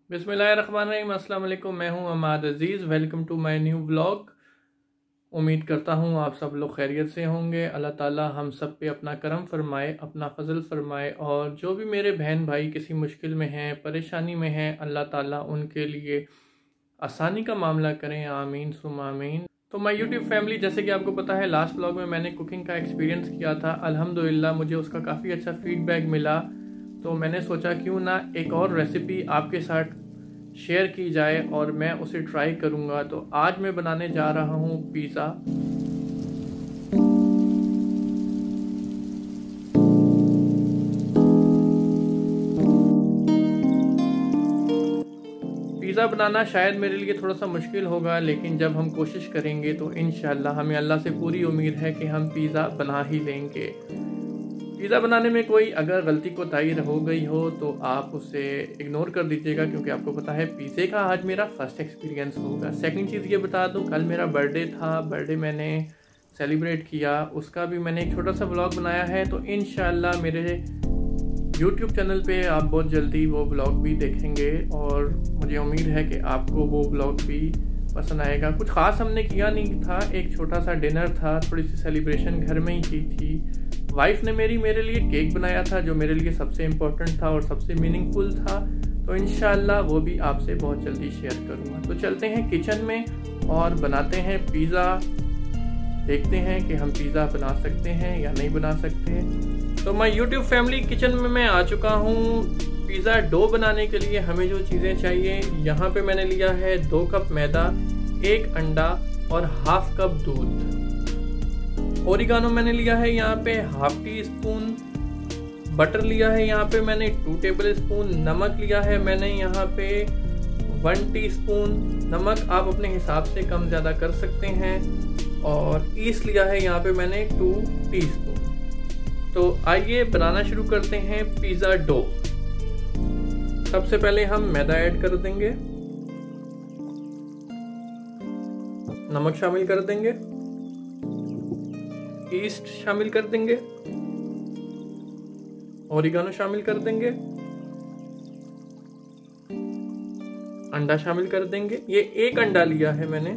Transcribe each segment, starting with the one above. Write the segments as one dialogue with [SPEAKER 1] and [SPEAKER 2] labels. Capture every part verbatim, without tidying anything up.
[SPEAKER 1] बिस्मिल्लाहिर्रहमानिर्रहीम। अस्सलाम वालेकुम। मैं हूं Amad Aziz. Welcome to my new vlog. उम्मीद करता हूं आप सब लोग खैरियत से होंगे। अल्लाह ताला हम सब पे अपना करम फरमाए, अपना फजल फरमाए, और जो भी मेरे बहन भाई किसी मुश्किल में हैं, परेशानी में हैं, अल्लाह ताला उनके लिए आसानी का मामला करें। आमीन सुम आमीन। तो माय यूट्यूब फैमिली, जैसे कि आपको पता है लास्ट व्लॉग में मैंने कुकिंग का एक्सपीरियंस किया था। अल्हम्दुलिल्लाह मुझे उसका काफ़ी अच्छा फीडबैक मिला, तो मैंने सोचा क्यों ना एक और रेसिपी आपके साथ शेयर की जाए और मैं उसे ट्राई करूंगा। तो आज मैं बनाने जा रहा हूं पिज़्ज़ा। पिज़्ज़ा बनाना शायद मेरे लिए थोड़ा सा मुश्किल होगा, लेकिन जब हम कोशिश करेंगे तो इंशाल्लाह हमें अल्लाह से पूरी उम्मीद है कि हम पिज़्ज़ा बना ही लेंगे। पिज़्ज़ा बनाने में कोई अगर गलती कोताही हो गई हो तो आप उसे इग्नोर कर दीजिएगा, क्योंकि आपको पता है पिज़्ज़े का आज मेरा फर्स्ट एक्सपीरियंस होगा। सेकंड चीज़ ये बता दूं, कल मेरा बर्थडे था। बर्थडे मैंने सेलिब्रेट किया, उसका भी मैंने एक छोटा सा व्लॉग बनाया है। तो इंशाल्लाह मेरे यूट्यूब चैनल पे आप बहुत जल्दी वो व्लॉग भी देखेंगे, और मुझे उम्मीद है कि आपको वो व्लॉग भी पसंद आएगा। कुछ ख़ास हमने किया नहीं था, एक छोटा सा डिनर था, थोड़ी सी सेलिब्रेशन घर में ही की थी। वाइफ ने मेरी मेरे लिए केक बनाया था, जो मेरे लिए सबसे इम्पोर्टेंट था और सबसे मीनिंगफुल था। तो इंशाल्लाह वो भी आपसे बहुत जल्दी शेयर करूँगा। तो चलते हैं किचन में और बनाते हैं पिज़्ज़ा। देखते हैं कि हम पिज़्ज़ा बना सकते हैं या नहीं बना सकते। तो मैं यूट्यूब फैमिली किचन में मैं आ चुका हूँ। पिज़्ज़ा डो बनाने के लिए हमें जो चीज़ें चाहिए, यहाँ पे मैंने लिया है दो कप मैदा, एक अंडा और हाफ कप दूध। ओरिगानो मैंने लिया है यहाँ पे हाफ टी स्पून। बटर लिया है यहाँ पे मैंने टू टेबल स्पून। नमक लिया है मैंने यहाँ पे वन टीस्पून। नमक आप अपने हिसाब से कम ज़्यादा कर सकते हैं। और ईस्ट लिया है यहाँ पे मैंने टू टीस्पून। तो आइए बनाना शुरू करते हैं पिज़्ज़ा डो। सबसे पहले हम मैदा ऐड कर देंगे, नमक शामिल कर देंगे, ईस्ट शामिल कर देंगे, ओरिगानो शामिल कर देंगे, अंडा शामिल कर देंगे। ये एक अंडा लिया है मैंने,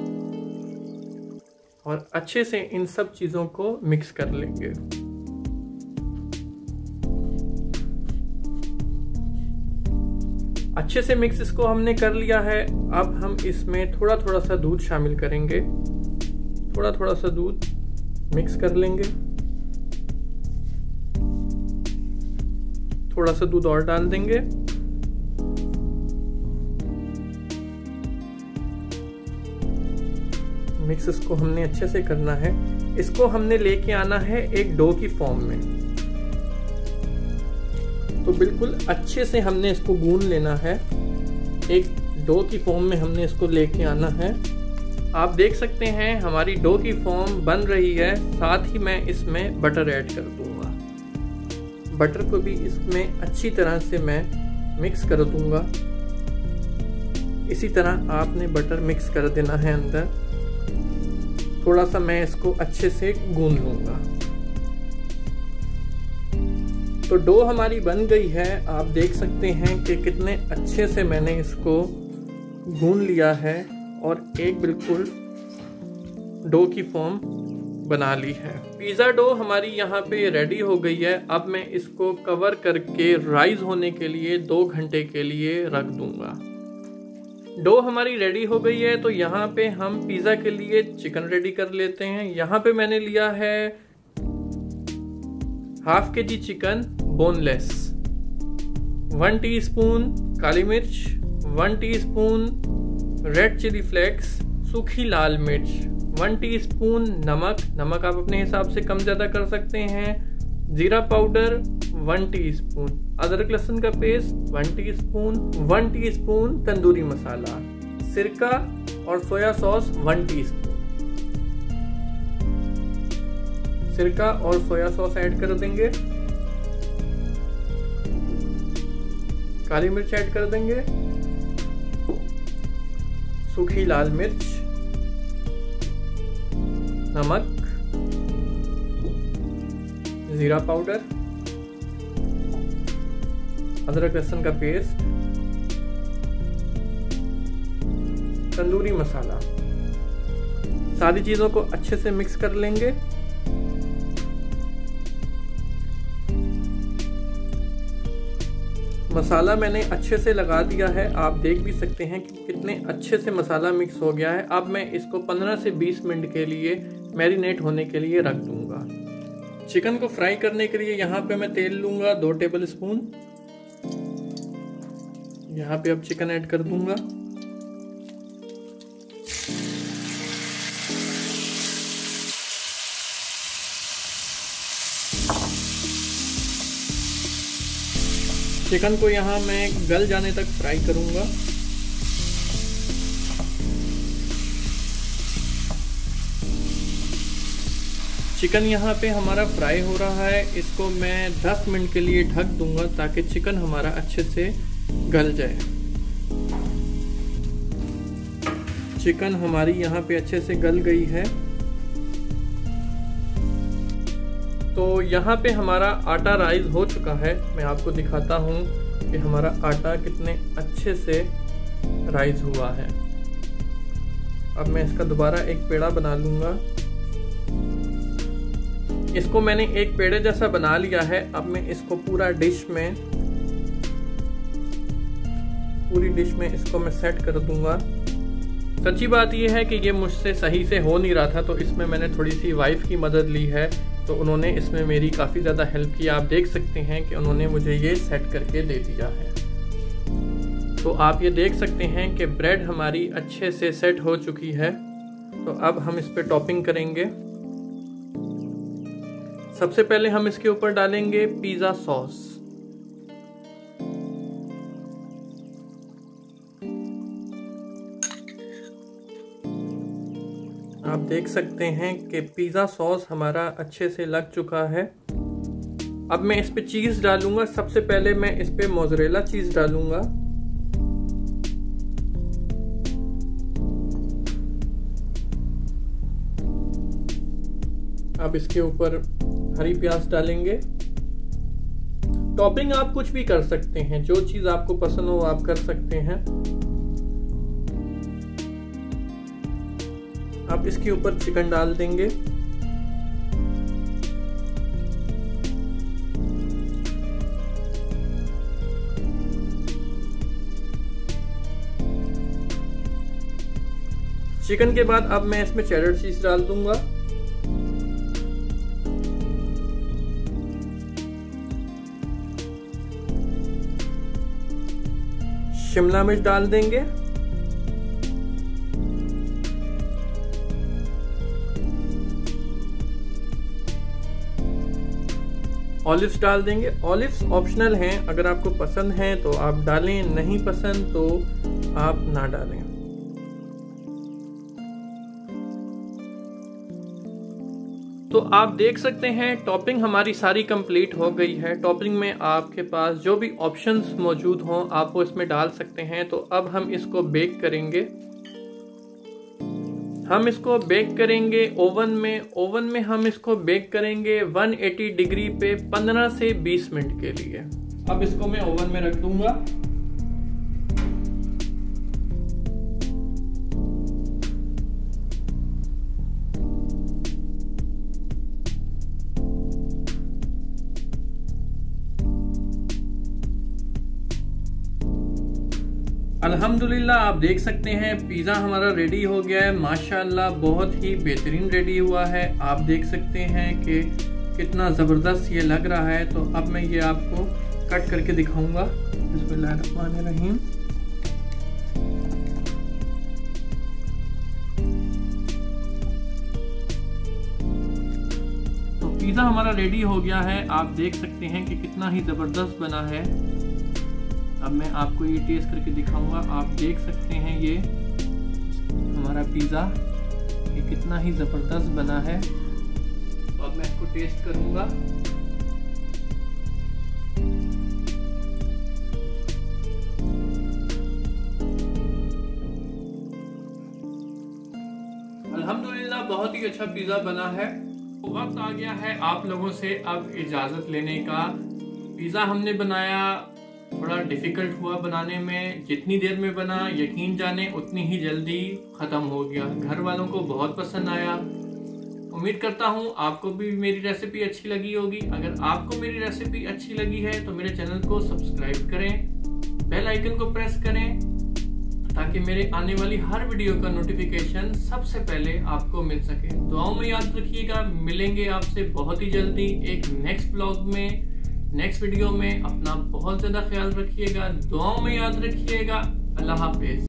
[SPEAKER 1] और अच्छे से इन सब चीजों को मिक्स कर लेंगे। अच्छे से मिक्स इसको हमने कर लिया है। अब हम इसमें थोड़ा थोड़ा सा दूध शामिल करेंगे, थोड़ा थोड़ा सा दूध मिक्स कर लेंगे। थोड़ा सा दूध और डाल देंगे। मिक्स इसको हमने अच्छे से करना है। इसको हमने लेके आना है एक डो की फॉर्म में। तो बिल्कुल अच्छे से हमने इसको गूंद लेना है। एक डो की फॉर्म में हमने इसको लेके आना है। आप देख सकते हैं हमारी डो की फॉर्म बन रही है। साथ ही मैं इसमें बटर ऐड कर दूंगा। बटर को भी इसमें अच्छी तरह से मैं मिक्स कर दूंगा। इसी तरह आपने बटर मिक्स कर देना है अंदर। थोड़ा सा मैं इसको अच्छे से गूंद लूंगा। तो डो हमारी बन गई है। आप देख सकते हैं कि कितने अच्छे से मैंने इसको गूंद लिया है और एक बिल्कुल डो की फॉर्म बना ली है। पिज़्ज़ा डो हमारी यहाँ पे रेडी हो गई है। अब मैं इसको कवर करके राइज होने के लिए दो घंटे के लिए रख दूंगा। डो हमारी रेडी हो गई है। तो यहाँ पे हम पिज़्ज़ा के लिए चिकन रेडी कर लेते हैं। यहाँ पे मैंने लिया है half K G chicken boneless, one teaspoon काली मिर्च, one teaspoon red chili flakes, सूखी लाल मिर्च, वन टीस्पून नमक, नमक आप अपने हिसाब से कम ज़्यादा कर सकते हैं, जीरा पाउडर वन टीस्पून, अदरक लहसुन का paste one teaspoon, one teaspoon tandoori masala, सिरका और सोया सॉस वन टीस्पून। सिरका और सोया सॉस ऐड कर देंगे। काली मिर्च ऐड कर देंगे, सूखी लाल मिर्च, नमक, जीरा पाउडर, अदरक लहसुन का पेस्ट, तंदूरी मसाला। सारी चीज़ों को अच्छे से मिक्स कर लेंगे। मसाला मैंने अच्छे से लगा दिया है, आप देख भी सकते हैं कि कितने अच्छे से मसाला मिक्स हो गया है। अब मैं इसको पंद्रह से बीस मिनट के लिए मैरिनेट होने के लिए रख दूंगा। चिकन को फ्राई करने के लिए यहाँ पे मैं तेल लूंगा दो टेबल स्पून। यहाँ पे अब चिकन ऐड कर दूंगा। चिकन को यहाँ मैं गल जाने तक फ्राई करूंगा। चिकन यहाँ पे हमारा फ्राई हो रहा है, इसको मैं दस मिनट के लिए ढक दूंगा ताकि चिकन हमारा अच्छे से गल जाए। चिकन हमारी यहाँ पे अच्छे से गल गई है। तो यहाँ पे हमारा आटा राइज हो चुका है। मैं आपको दिखाता हूँ कि हमारा आटा कितने अच्छे से राइज हुआ है। अब मैं इसका दोबारा एक पेड़ा बना लूँगा। इसको मैंने एक पेड़े जैसा बना लिया है। अब मैं इसको पूरा डिश में पूरी डिश में इसको मैं सेट कर दूँगा। सच्ची बात यह है कि ये मुझसे सही से हो नहीं रहा था, तो इसमें मैंने थोड़ी सी वाइफ की मदद ली है, तो उन्होंने इसमें मेरी काफ़ी ज़्यादा हेल्प की। आप देख सकते हैं कि उन्होंने मुझे ये सेट करके दे दिया है। तो आप ये देख सकते हैं कि ब्रेड हमारी अच्छे से सेट हो चुकी है। तो अब हम इस पर टॉपिंग करेंगे। सबसे पहले हम इसके ऊपर डालेंगे पिज़्ज़ा सॉस। आप देख सकते हैं कि पिज़्ज़ा सॉस हमारा अच्छे से लग चुका है। अब मैं इस पे चीज़ डालूंगा। सबसे पहले मैं इस पे मोज़रेला चीज़ डालूंगा। अब इसके ऊपर हरी प्याज डालेंगे। टॉपिंग आप कुछ भी कर सकते हैं, जो चीज़ आपको पसंद हो आप कर सकते हैं। अब इसके ऊपर चिकन डाल देंगे। चिकन के बाद अब मैं इसमें चेडर चीज डाल दूंगा। शिमला मिर्च डाल देंगे। ऑलिव्स डाल देंगे। ऑलिव्स ऑप्शनल हैं, अगर आपको पसंद है तो आप डालें, नहीं पसंद तो आप ना डालें। तो आप देख सकते हैं टॉपिंग हमारी सारी कंप्लीट हो गई है। टॉपिंग में आपके पास जो भी ऑप्शंस मौजूद हों आप वो इसमें डाल सकते हैं। तो अब हम इसको बेक करेंगे। हम इसको बेक करेंगे ओवन में। ओवन में हम इसको बेक करेंगे एक सौ अस्सी डिग्री पे पंद्रह से बीस मिनट के लिए। अब इसको मैं ओवन में रख दूंगा। अल्हम्दुलिल्लाह आप देख सकते हैं पिज़्ज़ा हमारा रेडी हो गया है। माशाल्लाह बहुत ही बेहतरीन रेडी हुआ है। आप देख सकते हैं कि कितना ज़बरदस्त ये लग रहा है। तो अब मैं ये आपको कट करके दिखाऊंगा। बिस्मिल्लाहिर्रहमानिर्रहीम। तो पिज़्ज़ा हमारा रेडी हो गया है। आप देख सकते हैं कि कितना ही ज़बरदस्त बना है। अब मैं आपको ये टेस्ट करके दिखाऊंगा। आप देख सकते हैं ये हमारा पिज़्ज़ा ये कितना ही ज़बरदस्त बना है। तो अब मैं इसको टेस्ट करूंगा। अल्हम्दुलिल्लाह बहुत ही अच्छा पिज़्ज़ा बना है। तो वक्त आ गया है आप लोगों से अब इजाज़त लेने का। पिज़्ज़ा हमने बनाया, थोड़ा डिफ़िकल्ट हुआ बनाने में। जितनी देर में बना यकीन जाने उतनी ही जल्दी ख़त्म हो गया। घर वालों को बहुत पसंद आया। उम्मीद करता हूँ आपको भी मेरी रेसिपी अच्छी लगी होगी। अगर आपको मेरी रेसिपी अच्छी लगी है तो मेरे चैनल को सब्सक्राइब करें, बेल आइकन को प्रेस करें ताकि मेरे आने वाली हर वीडियो का नोटिफिकेशन सबसे पहले आपको मिल सके। दुआओं में याद रखिएगा। मिलेंगे आपसे बहुत ही जल्दी एक नेक्स्ट ब्लॉग में, नेक्स्ट वीडियो में। अपना बहुत ज़्यादा ख्याल रखिएगा, दुआओं में याद रखिएगा। अल्लाह हाफिज़।